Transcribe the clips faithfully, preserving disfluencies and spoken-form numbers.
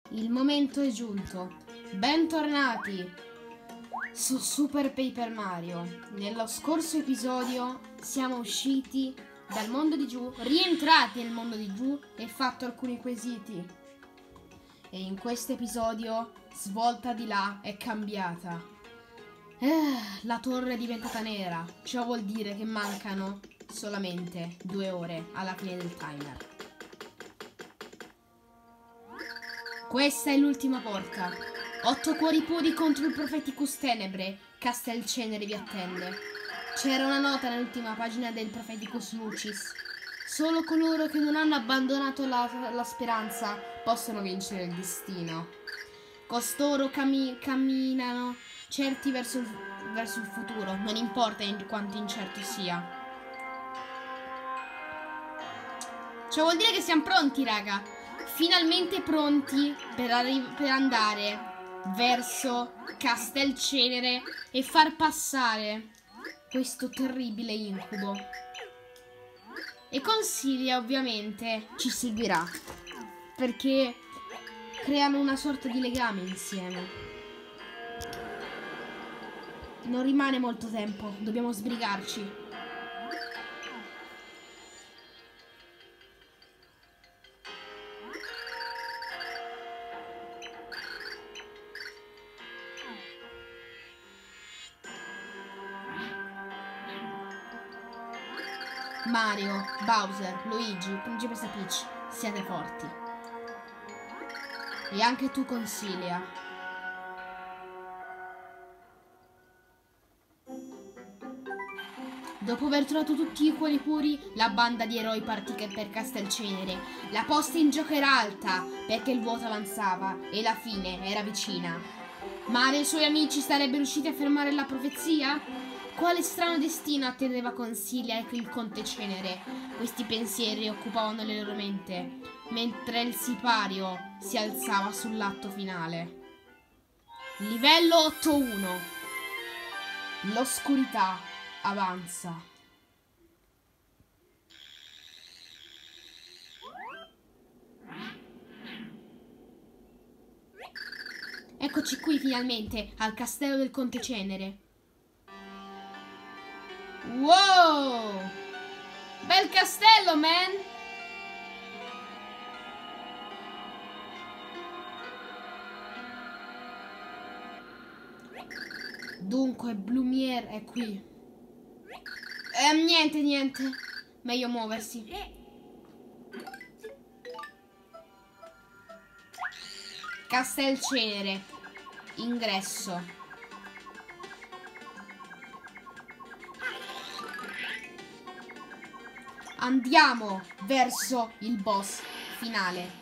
Il momento è giunto. Bentornati su Super Paper Mario. Nello scorso episodio siamo usciti dal mondo di giù, rientrati nel mondo di giù e fatto alcuni quesiti. E in questo episodio, svolta di là, è cambiata. Eh, la torre è diventata nera. Ciò vuol dire che mancano solamente due ore alla fine del timer. Questa è l'ultima porta. Otto cuori puri contro il Propheticus Tenebre. Castelcenere vi attende. C'era una nota nell'ultima pagina del Propheticus Lucis. Solo coloro che non hanno abbandonato la, la speranza possono vincere il destino. Costoro cami camminano certi verso il, verso il futuro, non importa in quanto incerto sia. Ciò vuol dire che siamo pronti, raga. Finalmente pronti per, per andare verso Castelcenere e far passare questo terribile incubo. E Consilia ovviamente ci seguirà, perché creano una sorta di legame insieme. Non rimane molto tempo, dobbiamo sbrigarci. Mario, Bowser, Luigi, Principessa Peach, siate forti. E anche tu, Consilia. Dopo aver trovato tutti i cuori puri, la banda di eroi partì per Castelcenere. La posta in gioco era alta, perché il vuoto avanzava e la fine era vicina. Mario e i suoi amici sarebbero riusciti a fermare la profezia? Quale strano destino attendeva Consilia e il Conte Cenere? Questi pensieri occupavano le loro mente, mentre il sipario si alzava sull'atto finale. Livello otto uno. L'oscurità avanza. Eccoci qui finalmente, al castello del Conte Cenere. Wow! Bel castello, man! Dunque, Blumiere è qui. Eh, niente, niente. Meglio muoversi. Castelcenere. Ingresso. Andiamo verso il boss finale.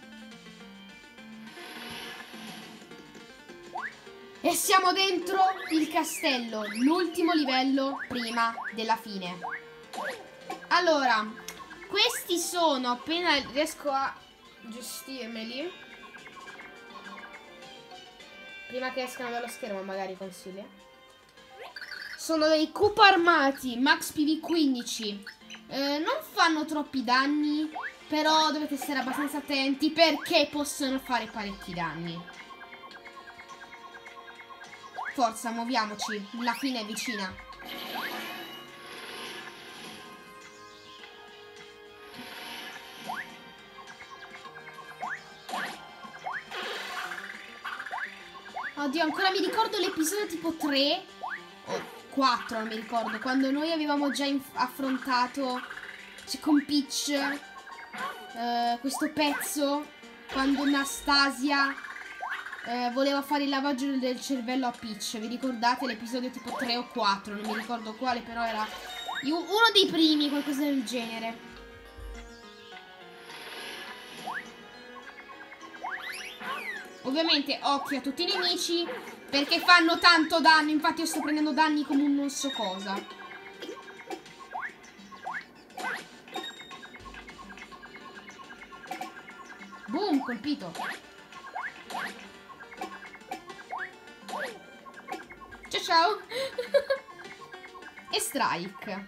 E siamo dentro il castello, l'ultimo livello prima della fine. Allora, questi sono, appena riesco a gestirmeli, prima che escano dallo schermo magari, Consiglio. Sono dei Koopa armati, Max P V quindici. Eh, non fanno troppi danni, però dovete stare abbastanza attenti perché possono fare parecchi danni. Forza, muoviamoci, la fine è vicina. Oddio, ancora mi ricordo l'episodio tipo tre o quattro, non mi ricordo, quando noi avevamo già affrontato con Peach eh, questo pezzo, quando Anastasia eh, voleva fare il lavaggio del cervello a Peach. Vi ricordate l'episodio tipo tre o quattro? Non mi ricordo quale, però era uno dei primi, qualcosa del genere. Ovviamente occhio a tutti i nemici, perché fanno tanto danno. Infatti io sto prendendo danni come un non so cosa. Boom, colpito. Ciao ciao. E strike.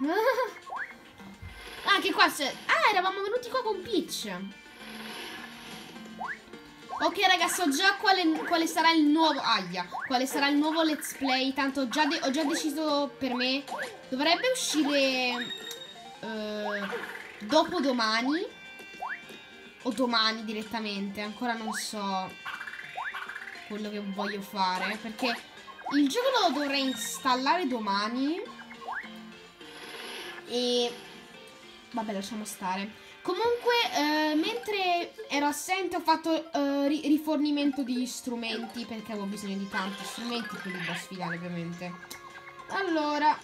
Anche qua c'è... Ah, eravamo venuti qua con Peach. Ok raga, so già quale, quale sarà il nuovo Aia, quale sarà il nuovo let's play. Tanto ho già, ho già deciso per me. Dovrebbe uscire uh, dopodomani o domani direttamente. Ancora non so quello che voglio fare, perché il gioco lo dovrei installare domani. E vabbè, lasciamo stare. Comunque, eh, mentre ero assente ho fatto eh, ri rifornimento di strumenti, perché avevo bisogno di tanti strumenti, quindi da sfidare ovviamente. Allora,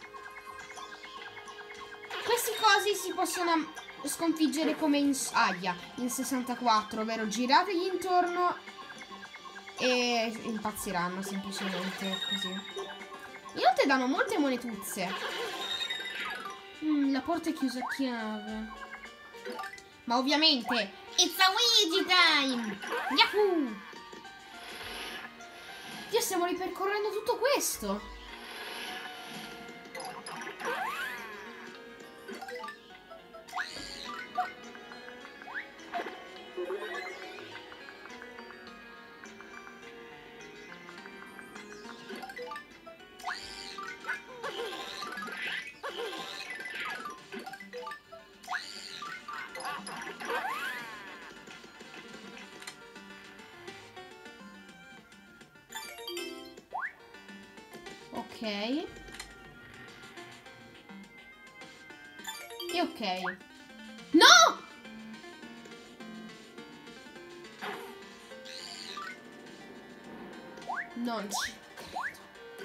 questi cosi si possono sconfiggere come in Aia, in sessantaquattro, ovvero girategli intorno e impazziranno semplicemente così. Inoltre danno molte monetuzze. Mm, la porta è chiusa a chiave. Ma ovviamente it's a Ouija time! Yahoo! Dio, stiamo ripercorrendo tutto questo. Ok. E ok. No! Non ci credo.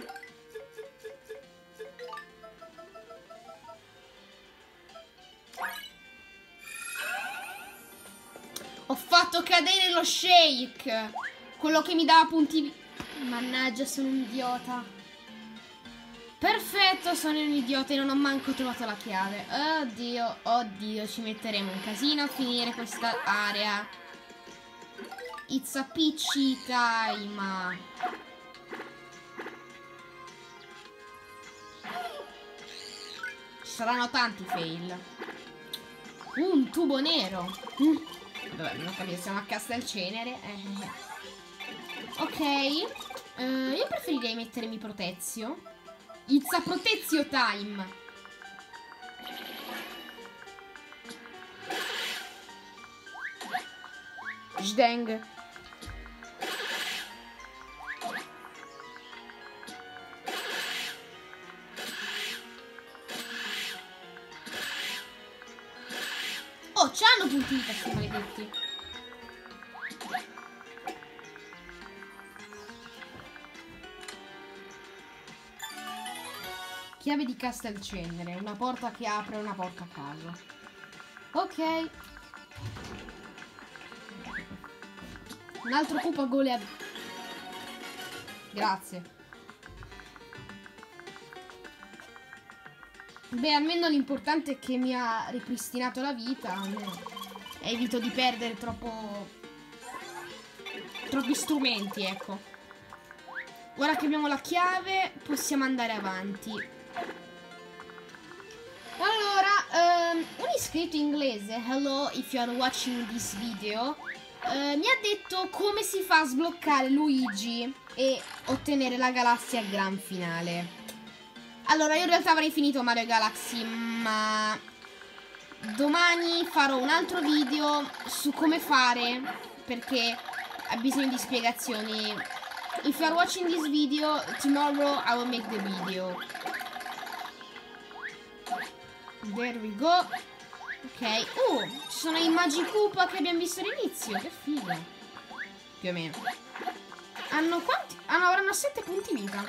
Ho fatto cadere lo shake. Quello che mi dava punti. Mannaggia, sono un idiota. Perfetto, sono un idiota e non ho manco trovato la chiave. Oddio, oddio, ci metteremo un casino a finire questa area. It's a peachy time. Ci saranno tanti fail. Uh, un tubo nero. Mm. Vabbè, non capisco, siamo a Castelcenere. Eh. Ok. Uh, io preferirei mettermi protezio. It's a protezio time. Sdeng. Oh, c'hanno punti di questi maledetti. Chiave di Castelcenere, una porta che apre una porta a caso. Ok. Un altro cupo a gole. Grazie. Beh, almeno l'importante è che mi ha ripristinato la vita. Evito di perdere troppo troppi strumenti, ecco. Ora che abbiamo la chiave possiamo andare avanti. Allora, um, un iscritto inglese, hello if you are watching this video, uh, mi ha detto come si fa a sbloccare Luigi e ottenere la galassia gran finale. Allora, io in realtà avrei finito Mario Galaxy, ma domani farò un altro video su come fare, perché ha bisogno di spiegazioni. If you are watching this video, tomorrow I will make the video. There we go. Ok. Oh, ci sono i Magikoopa che abbiamo visto all'inizio. Che figo. Più o meno. Hanno quanti? Ah, no, avranno sette punti vita.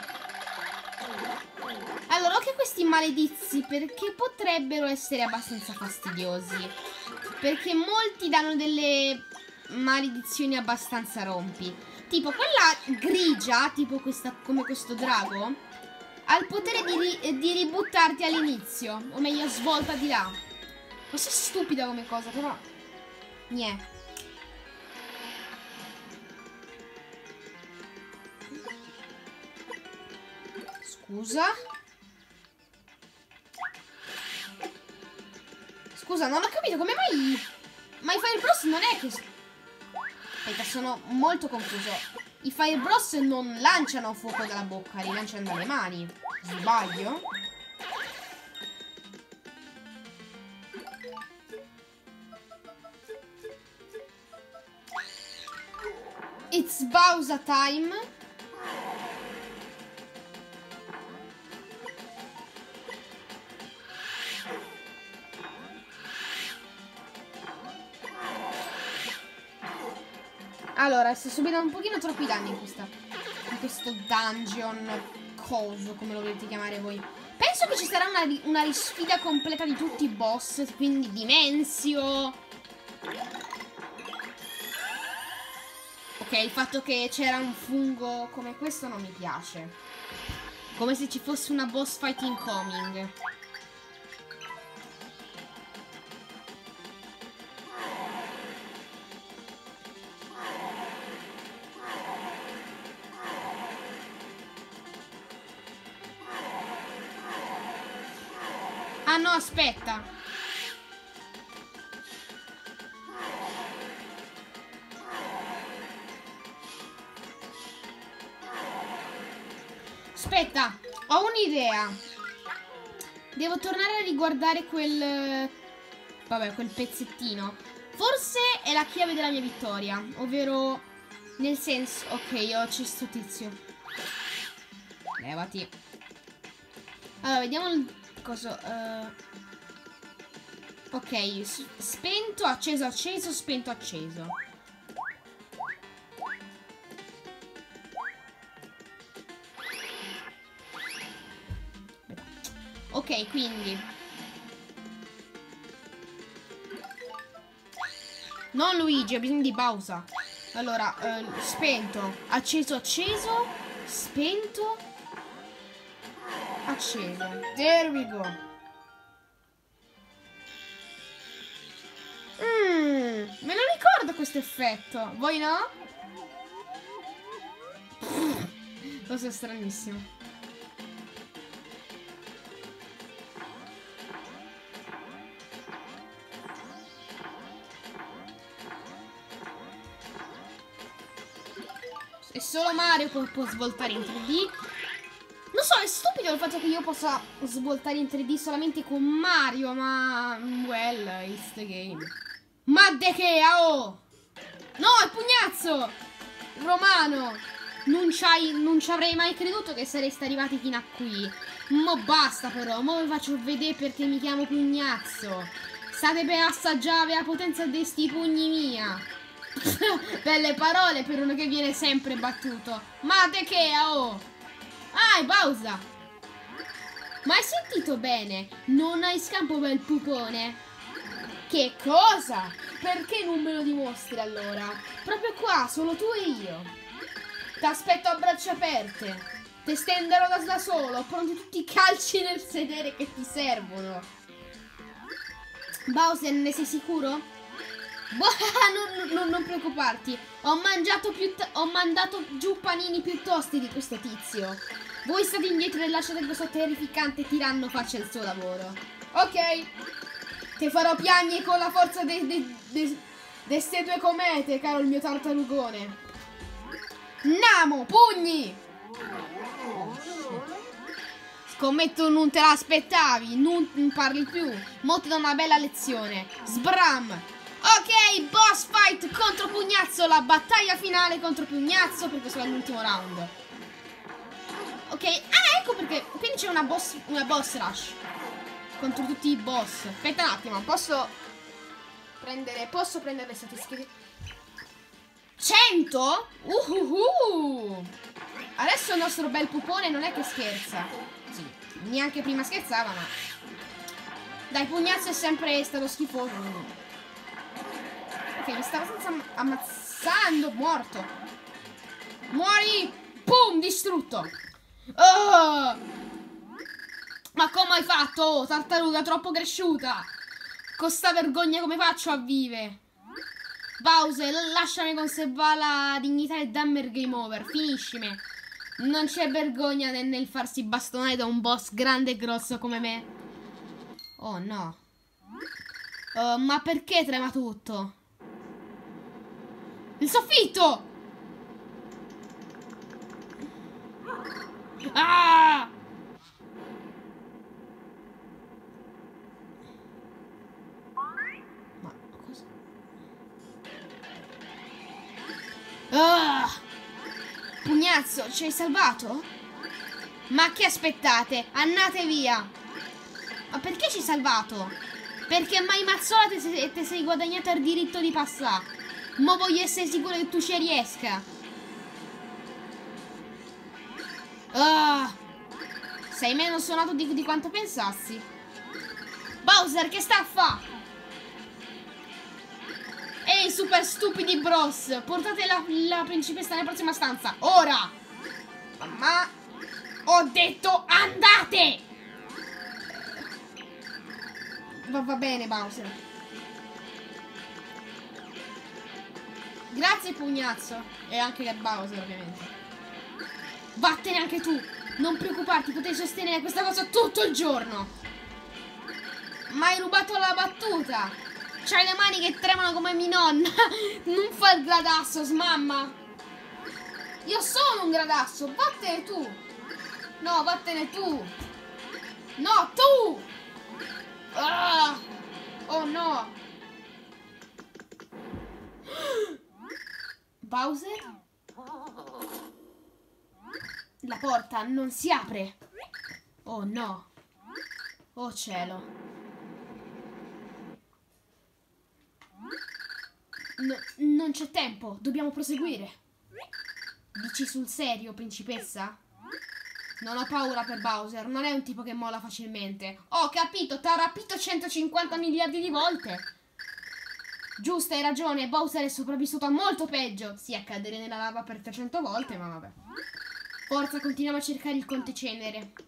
Allora, occhio a questi maledizi, perché potrebbero essere abbastanza fastidiosi. Perché molti danno delle maledizioni abbastanza rompi. Tipo quella grigia, tipo questa, come questo drago, ha il potere di, ri di ributtarti all'inizio. O meglio, svolta di là. Non so, stupida come cosa, però niente. Scusa. Scusa, non ho capito come mai. Ma i Fire Bros non è che. Aspetta, sono molto confuso. I Fire Bros non lanciano fuoco dalla bocca, li lanciano dalle mani. Sbaglio? It's Bowser time. Allora, sto subendo un pochino troppi danni in questa in questo dungeon coso, come lo volete chiamare voi. Penso che ci sarà una, una risfida completa di tutti i boss, quindi Dimensio. Ok, il fatto che c'era un fungo come questo non mi piace. Come se ci fosse una boss fight incoming. Ah no, aspetta. Aspetta, ho un'idea. Devo tornare a riguardare quel... Vabbè, quel pezzettino. Forse è la chiave della mia vittoria. Ovvero... Nel senso... Ok, io ho sto tizio. Levati. Allora, vediamo il... Cosa... Uh... Ok, spento, acceso, acceso, spento, acceso. Ok, quindi non Luigi, ho bisogno di Bowser. Allora, eh, spento, acceso, acceso, spento, acceso. There we go. Mm, me lo ricordo questo effetto. Voi no? Cosa stranissimo. E solo Mario può, può svoltare in tre D. Non so, è stupido il fatto che io possa svoltare in tre D solamente con Mario, ma... Well, it's the game. Ma de che, oh! No, il pugnazzo! Romano! Non ci non ci avrei mai creduto che sareste arrivati fino a qui. Mo basta però, mo vi faccio vedere perché mi chiamo pugnazzo. State per assaggiare la potenza di sti pugni mia. Belle parole per uno che viene sempre battuto. Ma de che, oh! Ah, è Bowser! Ma hai sentito bene? Non hai scampo per il pupone? Che cosa? Perché non me lo dimostri allora? Proprio qua, solo tu e io. T'aspetto a braccia aperte. Ti stenderò da, da solo, pronti tutti i calci nel sedere che ti servono. Bowser, ne sei sicuro? Non, non, non preoccuparti, ho mangiato più ho mandato giù panini più tosti di questo tizio. Voi state indietro e lasciate questo terrificante tiranno faccia il suo lavoro. Ok, ti farò piangere con la forza di de, de, de ste due comete, caro il mio tartarugone. Namo, pugni! Scommetto non te l'aspettavi, non parli più. Mo ti do una bella lezione. Sbram! Ok, boss fight contro Pugnazzo, la battaglia finale contro Pugnazzo, per questo è l'ultimo round. Ok, ah ecco perché, quindi c'è una boss, una boss rush contro tutti i boss. Aspetta un attimo, posso prendere, posso prendere le statistiche? cento? Uhuhu! Adesso il nostro bel pupone non è che scherza. Sì, neanche prima scherzava, ma... Dai, Pugnazzo è sempre stato schifoso. Ok, mi stava senza ammazzando, morto. Muori! Pum, distrutto. Oh! Ma come hai fatto? Oh, tartaruga troppo cresciuta. Con sta vergogna come faccio a vivere? Bowser, lasciami conservare la dignità e dammi il game over. Finiscimi. Non c'è vergogna nel, nel farsi bastonare da un boss grande e grosso come me. Oh no. Uh, ma perché trema tutto? Il soffitto! Ah! Ma cosa? Ah! Pugnazzo, ci hai salvato? Ma che aspettate? Andate via! Ma perché ci hai salvato? Perché mai Mazzola te sei, te sei guadagnato il diritto di passare. Ma voglio essere sicuro che tu ci riesca. Ah! Sei meno suonato di, di quanto pensassi. Bowser, che sta a fa? Ehi, super stupidi bros, portate la, la principessa nella prossima stanza. Ora! Ma ho detto andate! Va, va bene, Bowser. Grazie, pugnazzo. E anche a Bowser, ovviamente. Vattene anche tu. Non preoccuparti, potrei sostenere questa cosa tutto il giorno. Ma hai rubato la battuta. C'hai le mani che tremano come mia nonna. Non fa il gradasso, smamma. Io sono un gradasso. Vattene tu. No, vattene tu. No, tu. Ah. Oh no. Bowser? La porta non si apre. Oh no. Oh cielo. No, non c'è tempo. Dobbiamo proseguire. Dici sul serio, principessa? Non ho paura per Bowser. Non è un tipo che molla facilmente. Ho capito, t'ha rapito centocinquanta miliardi di volte. Giusto, hai ragione. Bowser è sopravvissuto a molto peggio. Sì, a cadere nella lava per trecento volte, ma vabbè. Forza, continuiamo a cercare il conte cenere.